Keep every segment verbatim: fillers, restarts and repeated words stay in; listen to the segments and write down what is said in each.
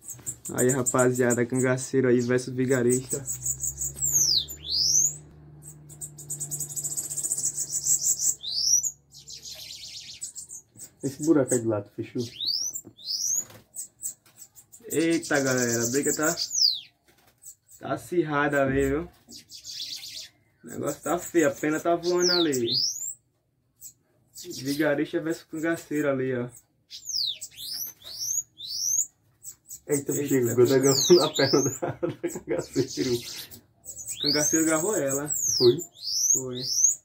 Aí, rapaziada, cangaceiro aí versus vigarista. Esse buraco aí de lado, fechou? Eita, galera, a briga tá... Tá acirrada ali, viu? O negócio tá feio, a pena tá voando ali. Vigarista versus cangaceiro ali, ó. Eita, Chico, o Godo agarrou na perna da, da cangaceiro. O cangaceiro agarrou ela. Foi? Foi.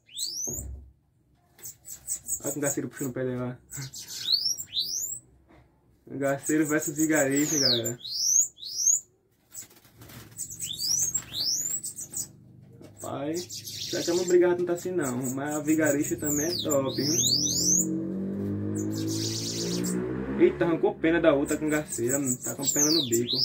Olha o cangaceiro puxando o pé dela. Cangaceiro versus vigarista, galera. Rapaz, será que é uma brigada não tá assim não, mas a vigarista também é top, hein? Eita, arrancou pena da outra cangaceira, tá com pena no bico.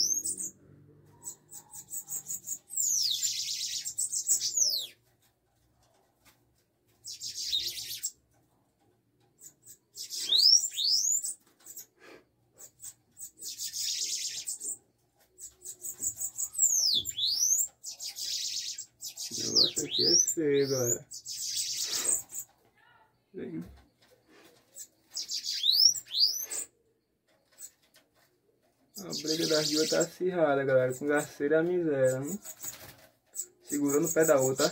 O negócio aqui é feio, galera. Vem. A briga das duas tá acirrada, galera. Com cangaceiro é a miséria, hein? Segurando o pé da outra.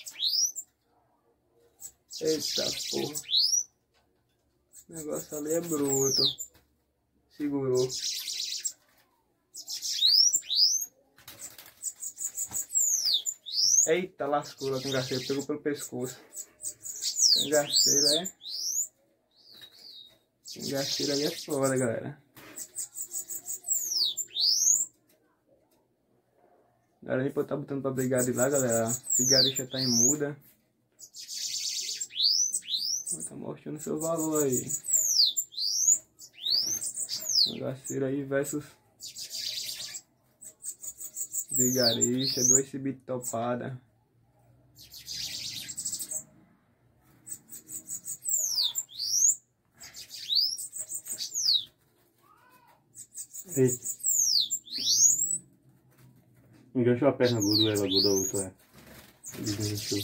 Eita porra. O negócio ali é bruto. Segurou. Eita, lascou a cangaceiro. Pegou pelo pescoço. Cangaceiro é... Cangaceiro aí é foda, galera. Galera, a gente pode estar botando pra brigar de lá, galera. A vigarista tá em muda. Tá mostrando seu valor aí. Cangaceiro aí versus vigarista. Dois cibitos topada. Eita. Enganchou a perna, Gudo, ela, Gudo, a outra, é. Desenganchou.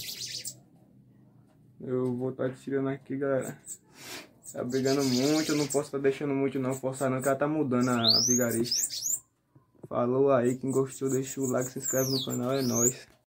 Eu vou estar tirando aqui, galera. Tá brigando muito, eu não posso estar deixando muito não, forçar não, que ela tá mudando a vigarista. Falou aí, quem gostou deixa o like, se inscreve no canal, é nóis.